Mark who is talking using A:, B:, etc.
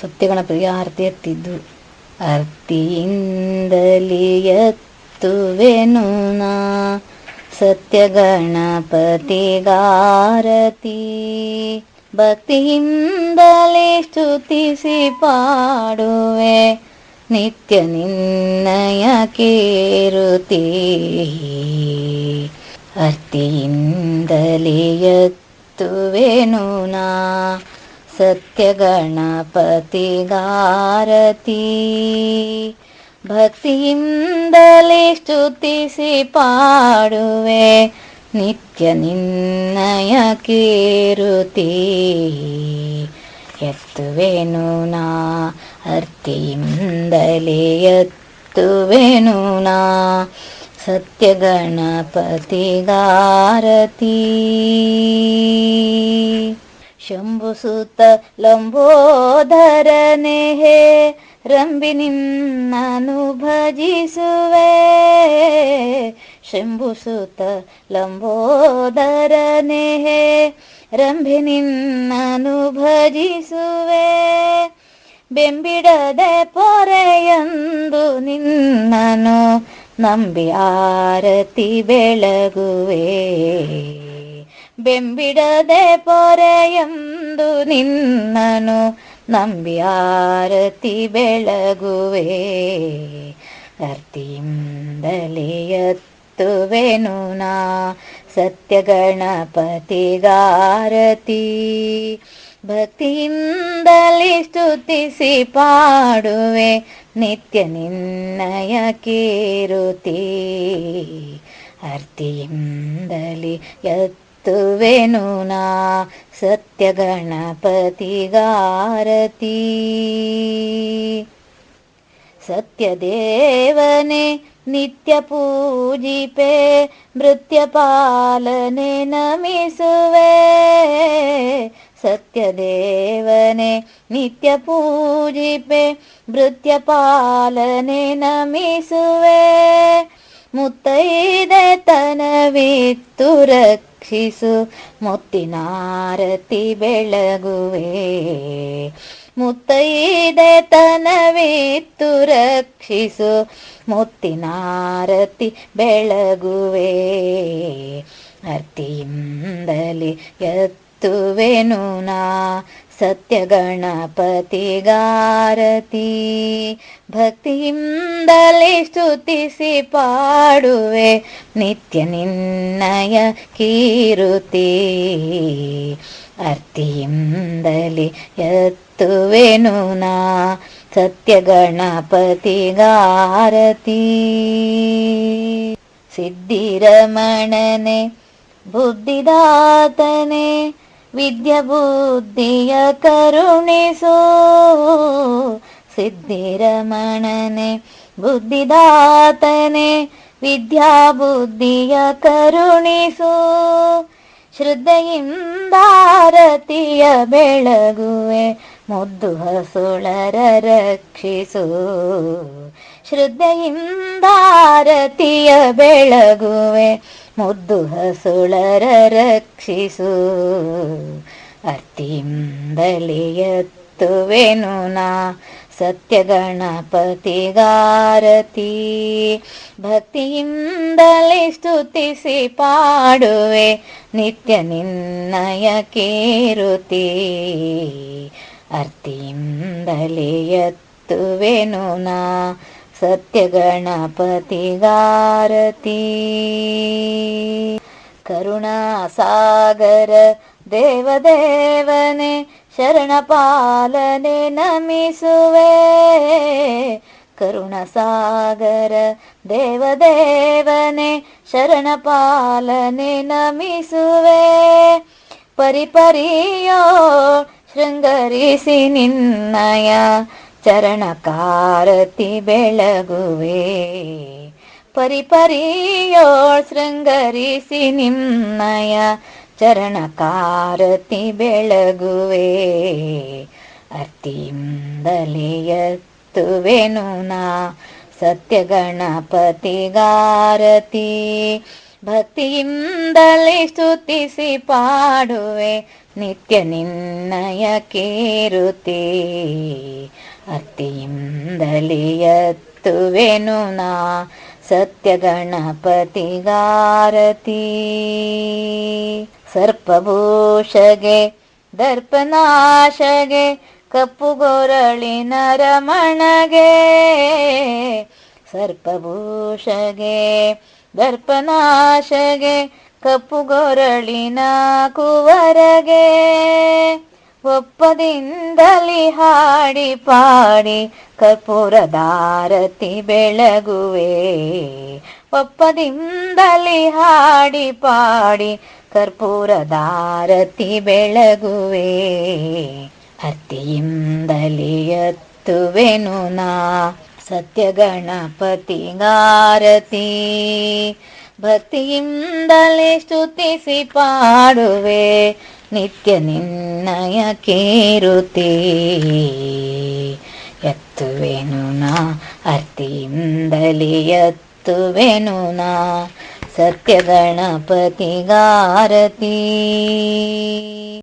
A: ಸತ್ಯಗಣಪತಿಗೆ ಆರತಿ ಎತ್ತಿದ್ದು. ಆರತಿಯಿಂದಲೇ ಎತ್ತುವೆನು ನಾ ಸತ್ಯಗಣಪತಿಗಾರತಿ, ಭಕ್ತಿಯಿಂದಲೇ ಸ್ತುತಿಸಿ ಪಾಡುವೆ ನಿತ್ಯ ನಿನ್ನಯ ಕೀರುತಿ. ಆರತಿಯಿಂದಲೇ ಎತ್ತುವೆನು ನಾ ಸತ್ಯಗಣಪತಿಗಾರತಿ, ಭಕ್ತಿಯಿಂದಲೇ ಸ್ತುತಿಸಿ ಪಾಡುವೆ ನಿತ್ಯ ನಿನ್ನಯ ಕೀರುತಿ. ಎತ್ತುವೆನು ನಾ ಆರತಿಯಿಂದಲೇ ಎತ್ತುವೆನು ನಾ ಸತ್ಯಗಣಪತಿಗಾರತಿ. ಶಂಭುಸುತ ಲಂಬೋದರನೆ ಹೇ ರಂಬಿ ನಿನ್ನನು ಭಜಿಸುವೆ, ಶಂಭುಸುತ ಲಂಬೋದರನೆ ಹೇ ರಂಬಿ ನಿನ್ನನು ಭಜಿಸುವೆ, ಬೆಂಬಿಡದೆ ಪೊರೆಯಂದು ನಿನ್ನನು ನಂಬಿ ಆರತಿ ಬೆಳಗುವೆ, ಬೆಂಬಿಡದೆ ಪೊರೆಯಂದು ನಿನ್ನನು ನಂಬಿ ಆರತಿ ಬೆಳಗುವೆ. ಆರತಿಯಿಂದಲೇ ಎತ್ತುವೆನು ನಾ ಸತ್ಯಗಣಪತಿಗಾರತಿ, ಭಕ್ತಿಯಿಂದಲೇ ಸ್ತುತಿಸಿ ಪಾಡುವೆ ನಿತ್ಯ ನಿನ್ನಯ ಕೀರುತಿ. ಆರತಿಯಿಂದಲೇ ಎತ್ತುವೆನು ನಾ ಸತ್ಯಗಣಪತಿಗಾರತಿ. ಸತ್ಯದೇವನೇ ನಿತ್ಯ ಪೂಜಿಪೆ ಭೃತ್ಯ ಪಾಲನೆ ನಮಿಸುವೆ, ಸತ್ಯದೇವನೇ ನಿತ್ಯ ಪೂಜಿಪೆ ಭೃತ್ಯ ಪಾಲನೆ ನಮಿಸುವೆ, ಮುತ್ತೈದೆ ತನವಿತ್ತು ರಕ್ಷಿಸು ಮುತ್ತಿನಾರತಿ ಬೆಳಗುವೆ, ಮುತ್ತೈದೆ ತನವಿತ್ತು ರಕ್ಷಿಸು ಮುತ್ತಿನಾರತಿ ಬೆಳಗುವೆ. ಆರತಿಯಿಂದಲೇ ಎತ್ತುವೆನು ನಾ ಸತ್ಯಗಣಪತಿಗಾರತಿ, ಭಕ್ತಿಯಿಂದಲೇ ಸ್ತುತಿಸಿ ಪಾಡುವೆ ನಿತ್ಯ ನಿನ್ನಯ ಕೀರುತಿ. ಆರತಿಯಿಂದಲೇ ಎತ್ತುವೆನು ನಾ ಸತ್ಯಗಣಪತಿಗಾರತಿ. ಸಿದ್ಧಿರಮಣನೆ ಬುದ್ಧಿದಾತನೆ ವಿದ್ಯಾ ಬುದ್ಧಿಯ ಕರುಣಿಸು, ಸಿದ್ಧಿರಮಣನೆ ಬುದ್ಧಿದಾತನೆ ವಿದ್ಯಾ ಬುದ್ಧಿಯ ಕರುಣಿಸು, ಶ್ರದ್ಧೆಯಿಂದಾರತಿಯ ಬೆಳಗುವೆ ಮುದ್ದು ಹಸುಳರ ರಕ್ಷಿಸು, ಶ್ರದ್ಧೆಯಿಂದಾರತಿಯ ಬೆಳಗುವೆ ಮುದ್ದು ಹಸುಳರ ರಕ್ಷಿಸು. ಆರತಿಯಿಂದಲೇ ಎತ್ತುವೆನು ನಾ ಸತ್ಯಗಣಪತಿಗಾರತಿ, ಭಕ್ತಿಯಿಂದಲೇ ಸ್ತುತಿಸಿ ಪಾಡುವೆ ನಿತ್ಯ ನಿನ್ನಯ ಕೀರುತಿ. ಆರತಿಯಿಂದಲೇ ಎತ್ತುವೆನು ನಾ ಸತ್ಯಗಣಪತಿಗಾರತಿ. ಕರುಣಾಸಾಗರ ದೇವದೇವನೇ ಶರಣ ಪಾಲನೆ ನಮಿಸುವೆ, ಕರುಣಸಾಗರ ದೇವದೇವನೇ ಶರಣ ಪಾಲನೆ ನಮಿಸುವೆ, ಪರಿಪರಿಯೋ ಶೃಂಗರಿಸಿ ನಿನ್ನಯ ಚರಣಕಾರತಿ ಬೆಳಗುವೆ, ಪರಿಪರಿಯೋ ಶೃಂಗರಿಸಿ ನಿನ್ನಯ ಚರಣಕಾರತಿ ಬೆಳಗುವೆ. ಆರತಿಯಿಂದಲೇ ಎತ್ತುವೆನು ನಾ ಸತ್ಯಗಣಪತಿಗಾರತಿ, ಭಕ್ತಿಯಿಂದಲೇ ಸ್ತುತಿಸಿ ಪಾಡುವೆ ನಿತ್ಯ ನಿನ್ನಯ ಕೀರುತಿ. ಅರ್ತಿಯಿಂದಲೇ ಎತ್ತುವೆನು ನಾ ಸತ್ಯ ಗಣಪತಿಗಾರತಿ. ಸರ್ಪಭೂಷಗೆ ದರ್ಪನಾಶಗೆ ಕಪ್ಪುಗೊರಳಿನ ರಮಣಗೆ. ಸರ್ಪಭೂಷಗೆ ದರ್ಪನಾಶಗೆ ಕಪ್ಪುಗೊರಳಿನ ಕುವರಗೆ. ಒಪ್ಪದಿಂದಲಿ ಹಾಡಿ ಪಾಡಿ ಕರ್ಪೂರದಾರತಿ ಬೆಳಗುವೆ. ಒಪ್ಪದಿಂದಲಿ ಹಾಡಿ ಪಾಡಿ ಕರ್ಪೂರದಾರತಿ ಬೆಳಗುವೆ. ಅರ್ತಿಯಿಂದಲೇ ಎತ್ತುವೆನು ನಾ ಸತ್ಯ ಗಣಪತಿಗಾರತಿ. ಭಕ್ತಿಯಿಂದಲೇ ಸ್ತುತಿಸಿ ಪಾಡುವೆ ನಿತ್ಯ ನಿನ್ನಯ ಕೀರುತಿ. ಎತ್ತುವೆನು ನಾ ಅರ್ತಿಯಿಂದಲೇ ಎತ್ತುವೆನು ನಾ ಸತ್ಯ ಗಣಪತಿಗಾರತಿ.